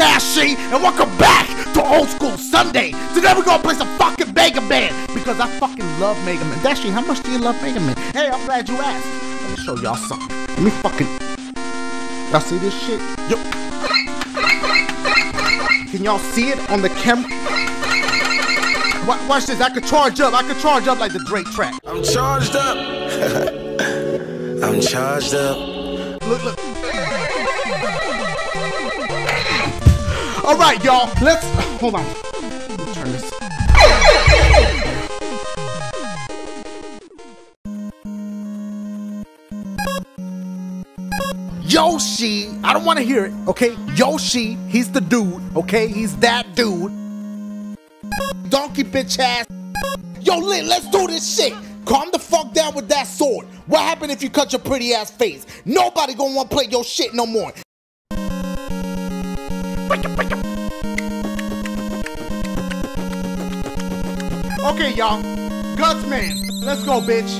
Dashie, and welcome back to Old School Sunday. Today we're gonna play some fucking Mega Man, because I fucking love Mega Man. Dashie, how much do you love Mega Man? Hey, I'm glad you asked. Let me show y'all something. Let me fucking... Y'all see this shit? Yo. Can y'all see it on the camera? Watch this, I can charge up like the Drake track. I'm charged up. I'm charged up. Look. All right, y'all. Let's hold on. Let me turn this. Yoshi, I don't want to hear it. Okay, Yoshi, he's the dude. Okay, he's that dude. Donkey bitch ass. Yo, Lit, let's do this shit. Calm the fuck down with that sword. What happened if you cut your pretty ass face? Nobody gonna want to play your shit no more. Okay, y'all. Gutsman, let's go, bitch.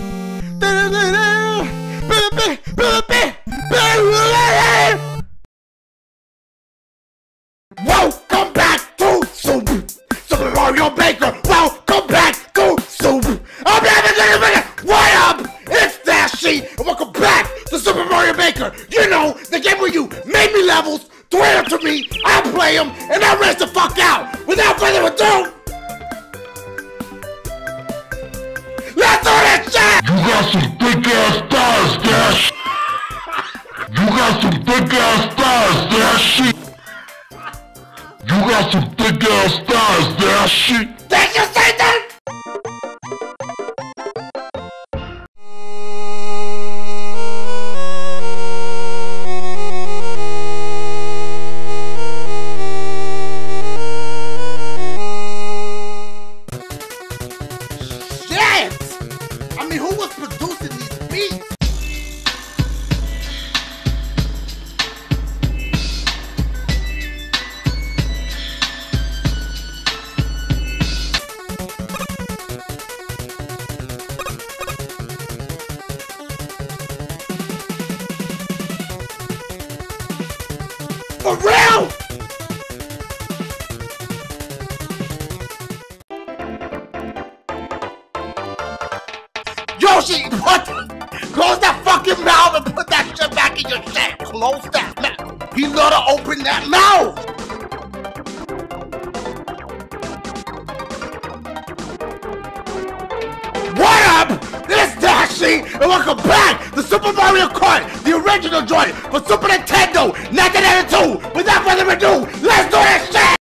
Welcome back to Super Mario Maker. Welcome back to Super. What up? It's Dashie, and welcome back to Super Mario Maker. You know, the game where you made me levels, throw them to me, I play them, and I race the fuck out. Without further ado, let's do that shit! You got some thick ass thighs, Dash. You got some thick ass thighs, Dashie. You got some thick ass thighs, Dashie. Thank you, Satan! Shit! I mean, who was producing these beats? For real? Yoshi, what? Close that fucking mouth and put that shit back in your shit. Close that mouth. You gotta open that mouth. What up? It's Dashie, and welcome back to Super Mario Kart, the original joint for Super Nintendo 1992. Without further ado, let's do this shit!